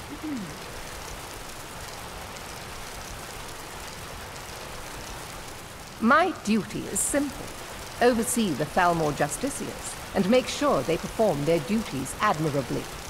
My duty is simple. Oversee the Thalmor justiciars, and make sure they perform their duties admirably.